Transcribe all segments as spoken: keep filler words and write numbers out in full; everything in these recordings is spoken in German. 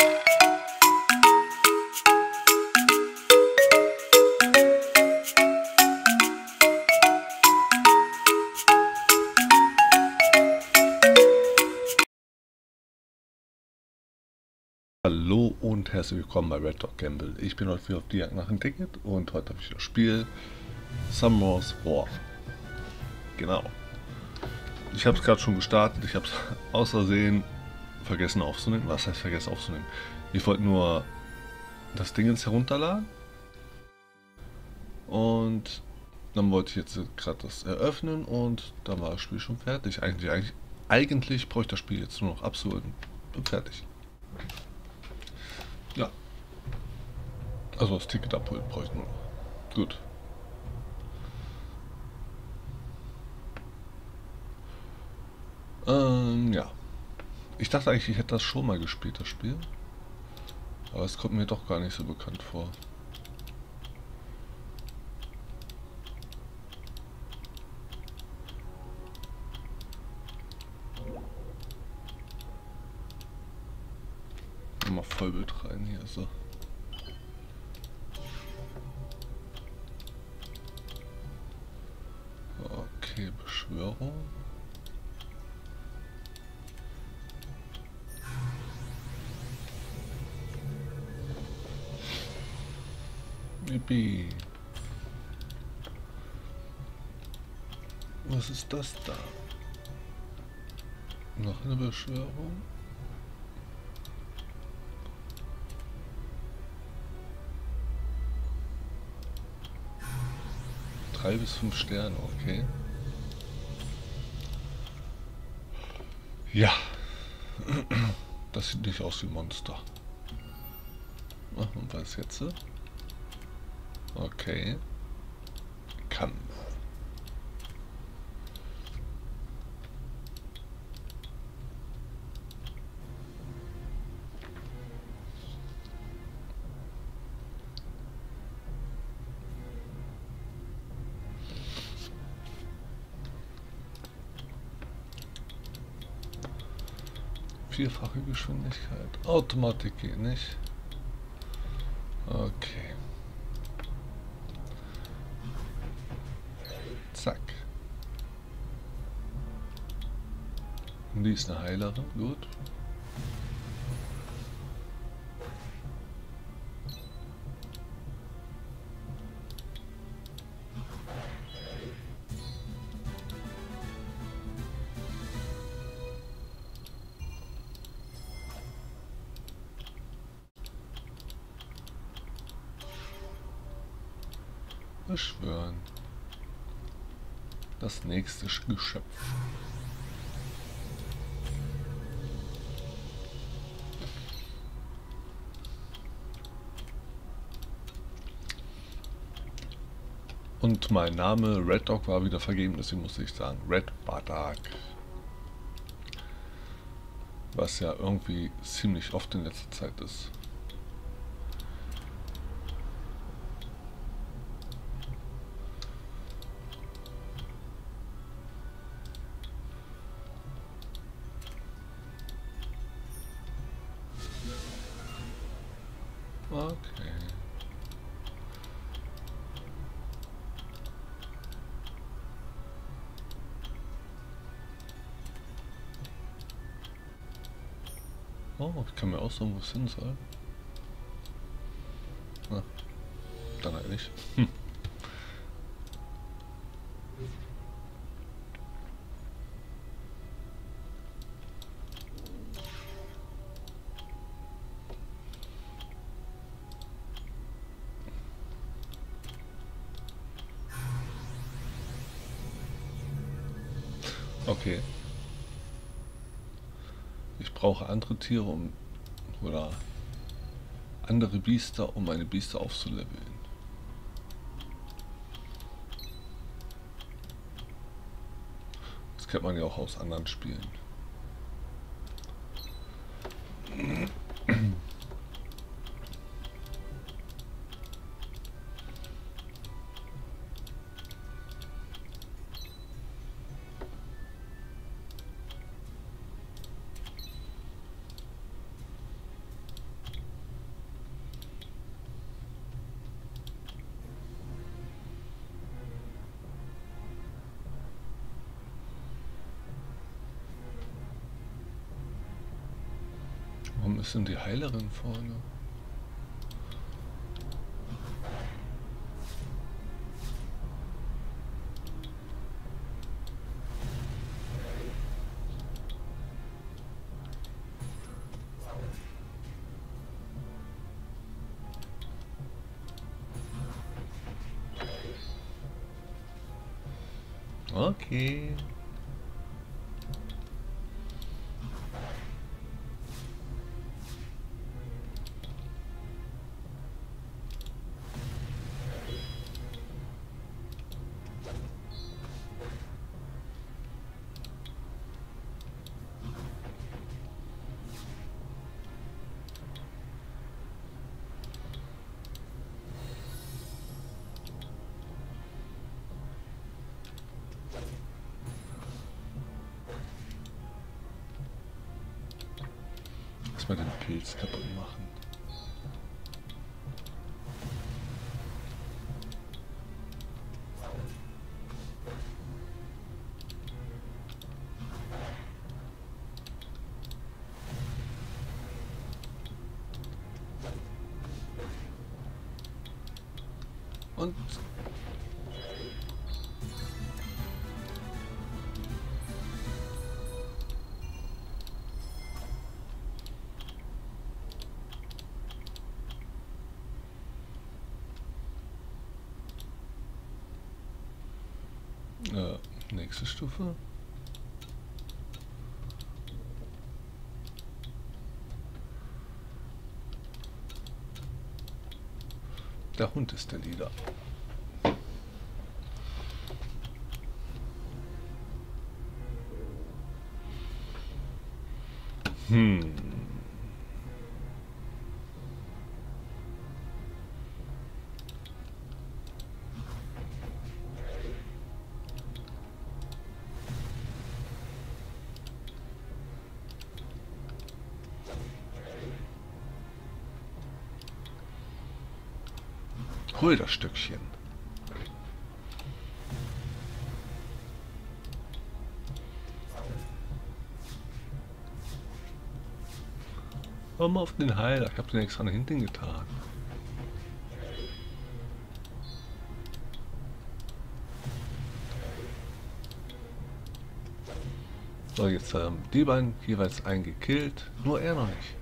Hallo und herzlich willkommen bei Red Dog Gamble. Ich bin heute wieder auf die Jagd nach einem Ticket und heute habe ich das Spiel Summer's War. Genau. Ich habe es gerade schon gestartet, ich habe es aus Versehen vergessen aufzunehmen. Was heißt vergessen aufzunehmen? Ich wollte nur das Ding jetzt herunterladen und dann wollte ich jetzt gerade das eröffnen und dann war das Spiel schon fertig. Eigentlich, eigentlich, eigentlich bräuchte ich das Spiel jetzt nur noch abzuholen und fertig. Ja. Also das Ticket abholen brauche ich nur noch. Gut. Ähm, ja. Ich dachte eigentlich, ich hätte das schon mal gespielt, das Spiel. Aber es kommt mir doch gar nicht so bekannt vor. Mal Vollbild rein hier, so. Okay, Beschwörung. Yippie. Was ist das da? Noch eine Beschwörung? Drei bis fünf Sterne, okay. Ja. Das sieht nicht aus wie Monster. Ach, und was jetzt? Okay. Kampf. Vierfache Geschwindigkeit. Automatik geht nicht. Okay. Zack. Und die ist eine Heilerin. Gut. Beschwören. Das nächste Geschöpf. Und mein Name Red Dog war wieder vergeben, deswegen musste ich sagen Red Badak. Was ja irgendwie ziemlich oft in letzter Zeit ist. Okay. Oh, ich kann mir aussuchen, wo es hin soll. Na, dann halt nicht. Hm. Okay. Ich brauche andere Tiere um oder andere Biester, um meine Biester aufzuleveln. Das kennt man ja auch aus anderen Spielen. ist denn die Heilerin vorne? Okay. Mal den Pilz kaputt machen. Und Äh, nächste Stufe. Der Hund ist der Leader. Hm. Hol das Stückchen. Hör mal auf den Heiler. Ich habe den extra nach hinten getan. So, jetzt haben ähm, die beiden jeweils einen gekillt. Nur er noch nicht.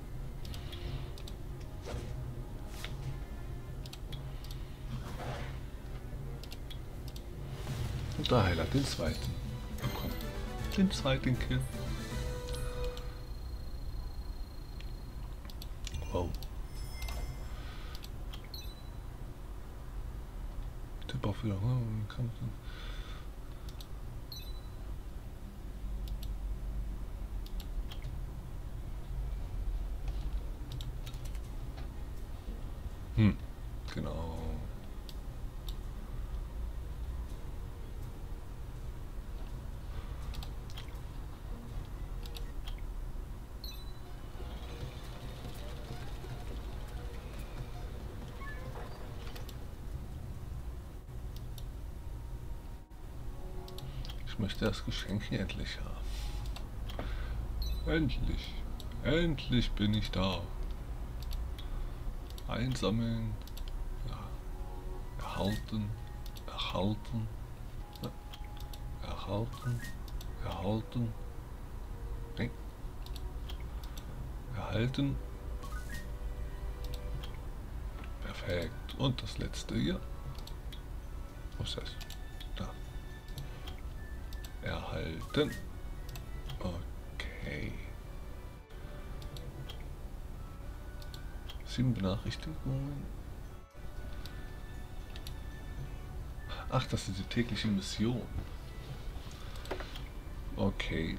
Und der Heiler den zweiten bekommen. Den zweiten Kill. Wow. Tipp auf wieder. Hm, genau. Ich möchte das Geschenk hier endlich haben. Endlich. Endlich bin ich da. Einsammeln. Ja. Erhalten. Erhalten. Ja. Erhalten. Erhalten. Nee. Erhalten. Perfekt. Und das letzte hier. Wo ist das? Da. Erhalten. Okay. Sieben Benachrichtigungen. Ach, das ist die tägliche Mission. Okay.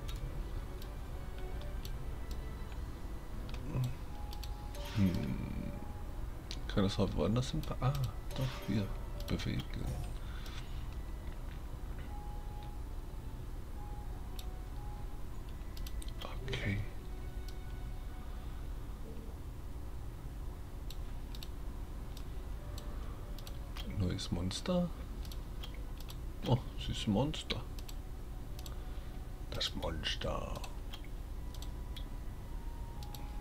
Hm. Kann das auch woanders hin? Ah, doch, hier. Bewegen. Okay. Neues Monster. Oh, süßes Monster. Das Monster.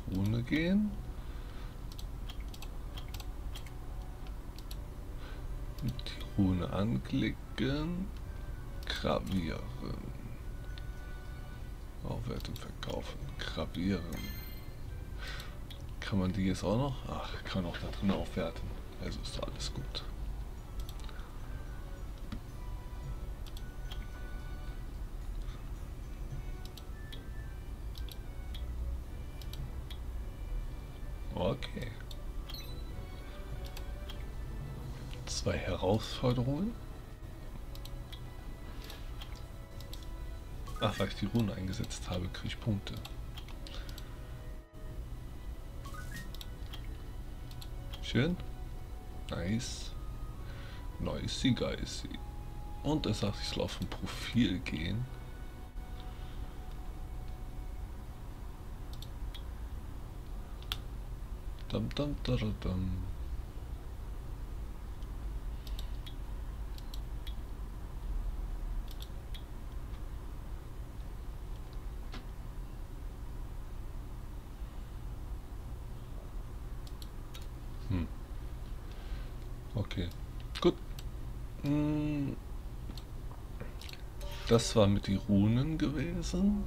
Rune gehen. Die Rune anklicken. Gravieren. Aufwerten, verkaufen. Gravieren. Kann man die jetzt auch noch? Ach, kann man auch da drin aufwerten. Also ist alles gut. Okay. Zwei Herausforderungen. Ach, weil ich die Rune eingesetzt habe, kriege ich Punkte. Schön. Nice. Nicey geisy. Und er sagt, ich soll auf ein Profil gehen. Dum, dum, dum, dum. Hm. Okay, gut. Hm. Das war mit die Runen gewesen.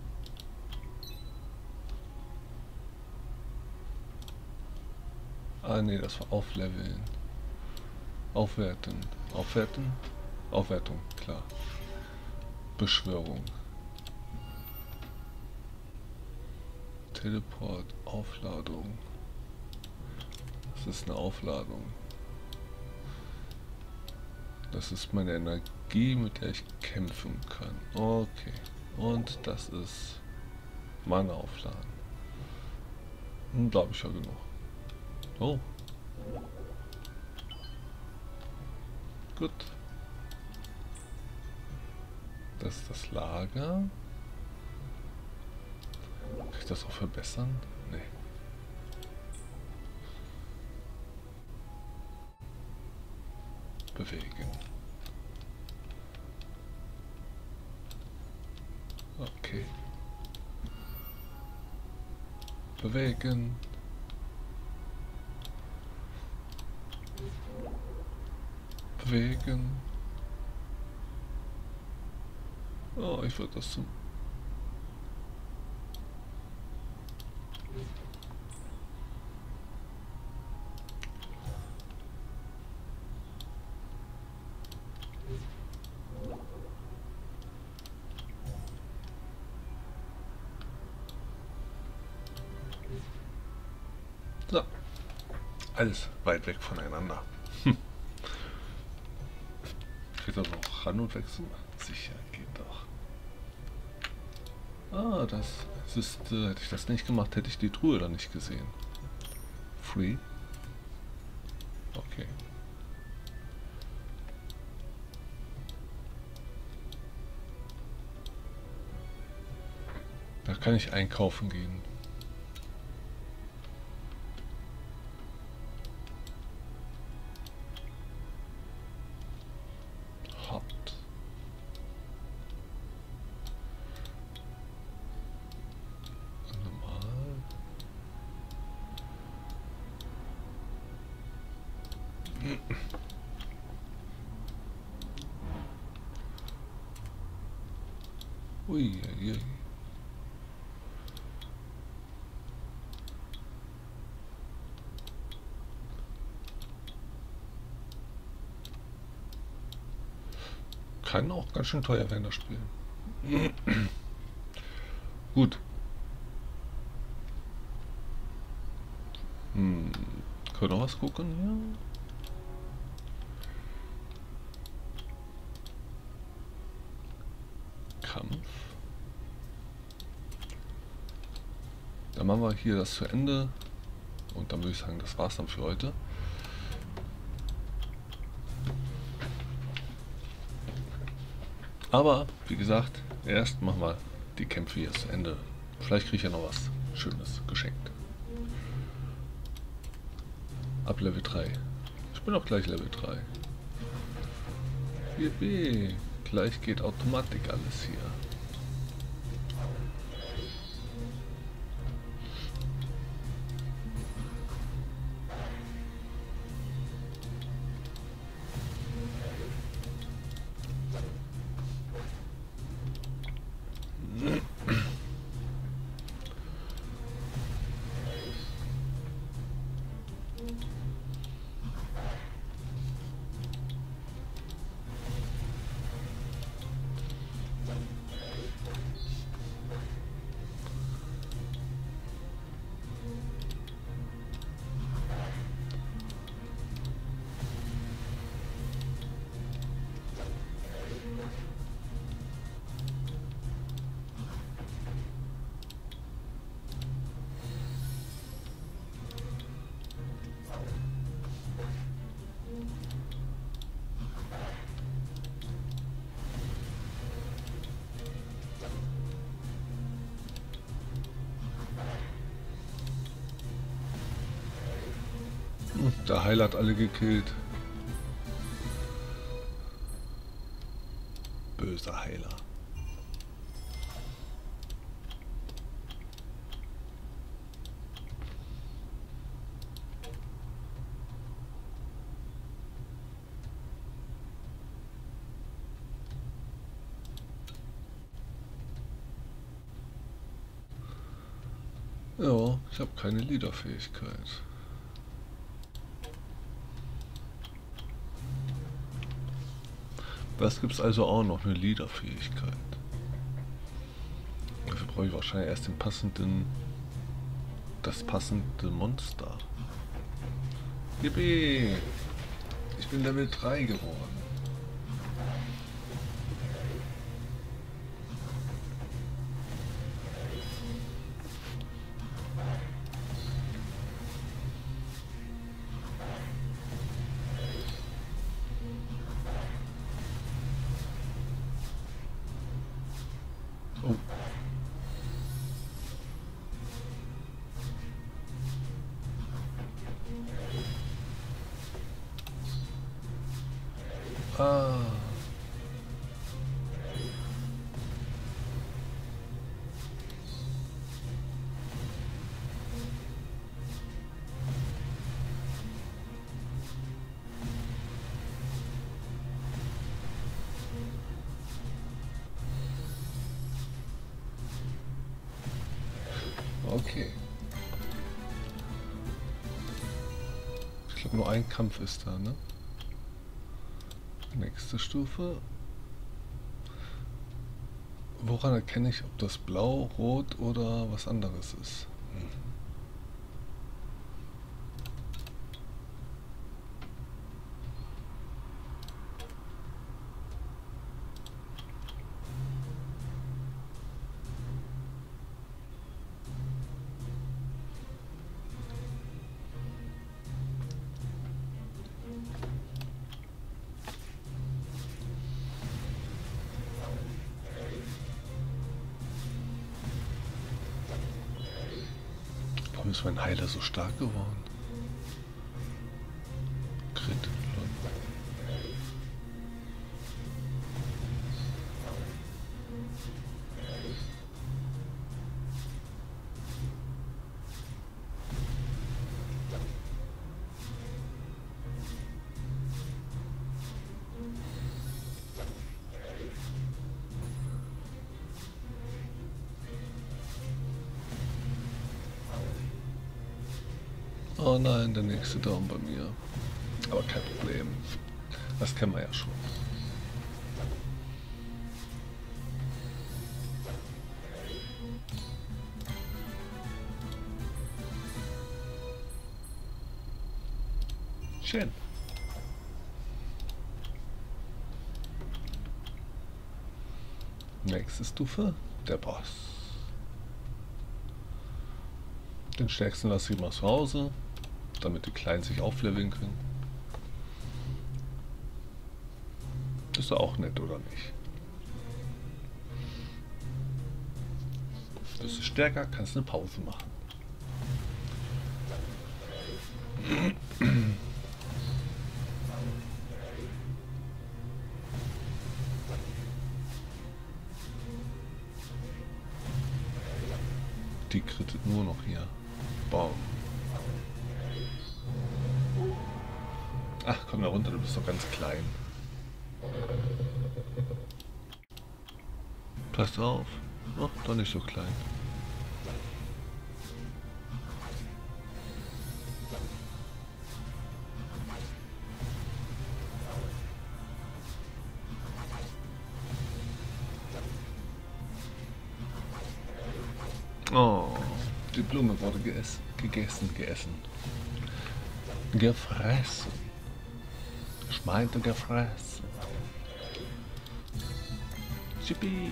Ah ne, das war Aufleveln. Aufwerten. Aufwerten? Aufwertung, klar. Beschwörung. Teleport, Aufladung. Das ist eine Aufladung. Das ist meine Energie, mit der ich kämpfen kann. Okay. Und das ist Mana aufladen. Hm, da habe ich ja genug. Oh. Gut. Das ist das Lager. Kann ich das auch verbessern? Nee. Bewegen. Okay. Bewegen. Bewegen. Oh, ich würde das zum... So. Alles weit weg voneinander. Hm. Geht das noch ran und wechseln? Sicher, geht doch. Ah, das ist, äh, hätte ich das nicht gemacht, hätte ich die Truhe dann nicht gesehen. Free? Okay. Da kann ich einkaufen gehen. Hot. Normal. Ui, ui, ui. Kann auch ganz schön teuer werden, das Spiel. Gut. Hm. Können wir noch was gucken hier? Kampf. Dann machen wir hier das zu Ende. Und dann würde ich sagen, das war's dann für heute. Aber, wie gesagt, erst machen wir die Kämpfe hier zu Ende. Vielleicht kriege ich ja noch was Schönes geschenkt. Ab Level drei. Ich bin auch gleich Level drei. Yippie. Gleich geht Automatik alles hier. Der Heiler hat alle gekillt. Böser Heiler. Ja, ich habe keine Leaderfähigkeit. Das gibt es also auch noch, eine Leaderfähigkeit. Dafür brauche ich wahrscheinlich erst den passenden, das passende Monster. Yippie! Ich bin Level drei geworden. Oh. Ah. Okay. Ich glaube, nur ein Kampf ist da, ne? Nächste Stufe. Woran erkenne ich, ob das blau, rot oder was anderes ist? Hm. Warum ist mein Heiler so stark geworden? Crit. Oh nein, der nächste Down bei mir. Aber kein Problem. Das kennen wir ja schon. Schön. Nächste Stufe, der Boss. Den stärksten lasse ich mal zu Hause, damit die Kleinen sich aufleveln können. Ist doch auch nett, oder nicht? Bist du stärker, kannst eine Pause machen. Die krittet nur noch hier. Baum. Ach, komm da runter, du bist doch ganz klein. Pass auf. Oh, doch nicht so klein. Oh, die Blume wurde gegessen, gegessen, gegessen. Gefressen. Ich meinte gefressen. Chippy.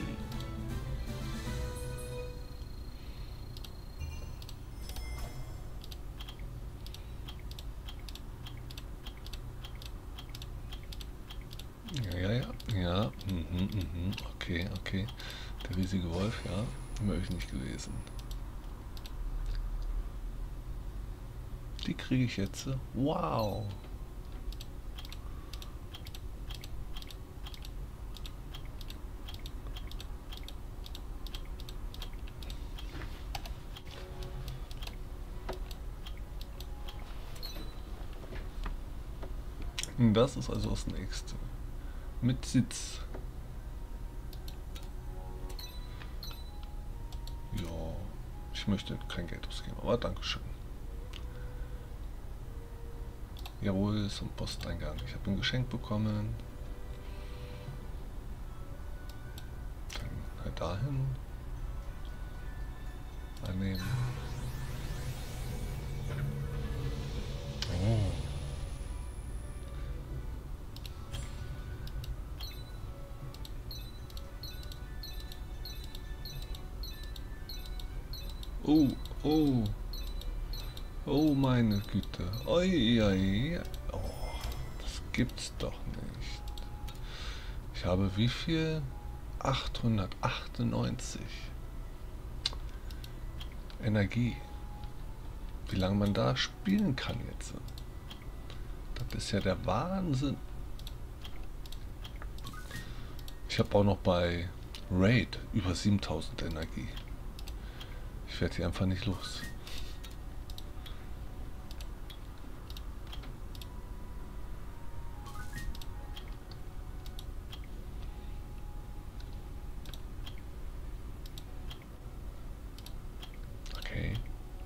Ja, ja, ja, ja, mhm, mhm, okay, okay. Der riesige Wolf, ja, habe ich nicht gelesen. Die kriege ich jetzt. Wow. Das ist also das nächste. Mit Sitz. Ja, ich möchte kein Geld ausgeben, aber Dankeschön. Jawohl, zum Posteingang. Ich habe ein Geschenk bekommen. Dann halt dahin. Annehmen. Oh. Oh, oh. Oh meine Güte. Oi, oi. Oh, das gibt's doch nicht. Ich habe wie viel? achthundertachtundneunzig. Energie. Wie lange man da spielen kann jetzt. Das ist ja der Wahnsinn. Ich habe auch noch bei Raid über siebentausend Energie. Ich werde hier einfach nicht los. Okay.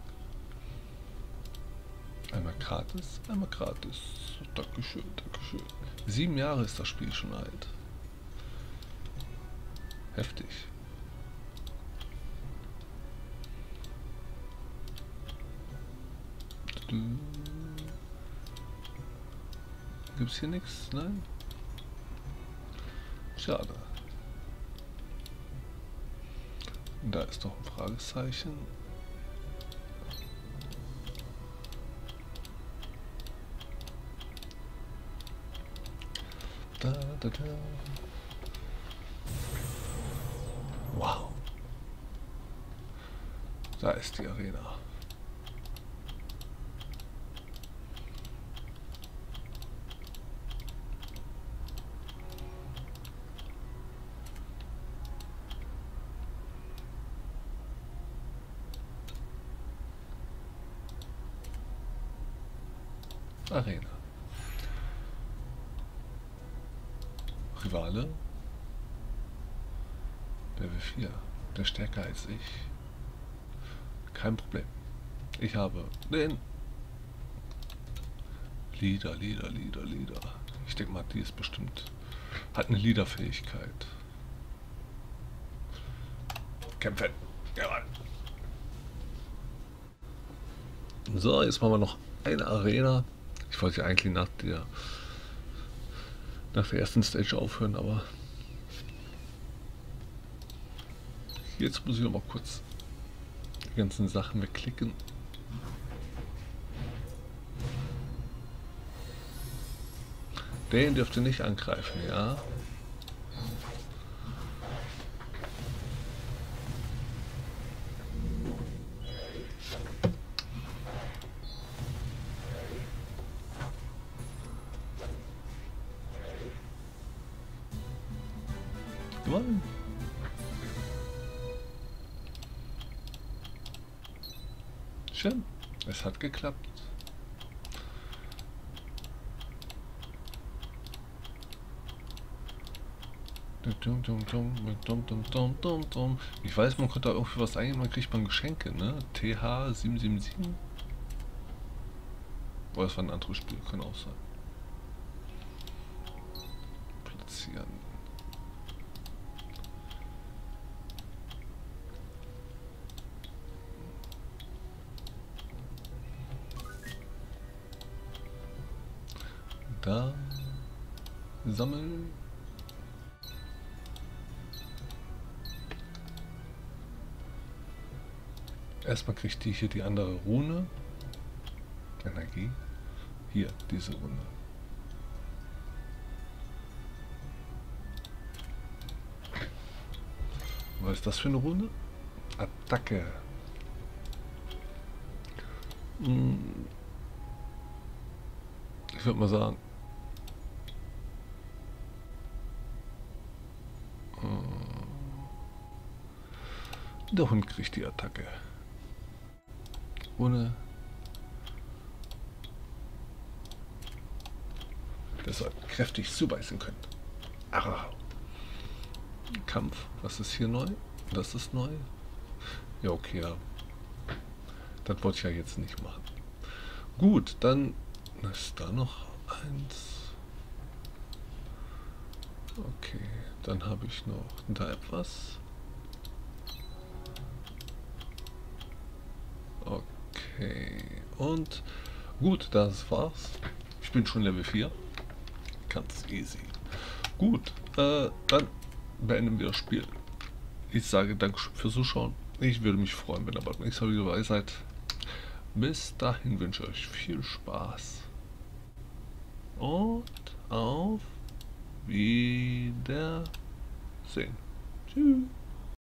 Einmal gratis, einmal gratis. Dankeschön, Dankeschön. Sieben Jahre ist das Spiel schon alt. Heftig. Gibt es hier nichts? Nein? Schade. Da ist doch ein Fragezeichen. Da, da, da. Wow. Da ist die Arena. Arena. Rivale. Level vier. Der stärker als ich. Kein Problem. Ich habe den Leader, Leader, Leader, Leader. Ich denke mal, die ist bestimmt. Hat eine Leader-Fähigkeit. Kämpfen. Jawohl. So, jetzt machen wir noch eine Arena. Ich wollte ja eigentlich nach der nach der ersten Stage aufhören, aber jetzt muss ich noch mal kurz die ganzen Sachen wegklicken. Den dürft ihr nicht angreifen, ja? Gewonnen. Schön, es hat geklappt. Ich weiß, man konnte auch für was eingeben, dann kriegt man Geschenke, ne? T H sieben sieben sieben. Oder das war ein anderes Spiel, kann auch sein. Platzieren. Da sammeln. Erstmal kriegt die hier die andere Rune. Energie. Hier, diese Rune. Was ist das für eine Rune? Attacke. Hm. Ich würde mal sagen, der Hund kriegt die Attacke. Ohne. Der soll kräftig zubeißen können. Arr. Kampf. Was ist hier neu? Das ist neu. Ja, okay. Ja. Das wollte ich ja jetzt nicht machen. Gut, dann ist da noch eins. Okay, dann habe ich noch da etwas. Okay, und gut, das war's. Ich bin schon Level vier. Ganz easy. Gut, äh, dann beenden wir das Spiel. Ich sage Dankeschön fürs Zuschauen. Ich würde mich freuen, wenn ihr bald nächstes Mal wieder dabei seid. Bis dahin wünsche ich euch viel Spaß. Und auf Wiedersehen. Tschüss.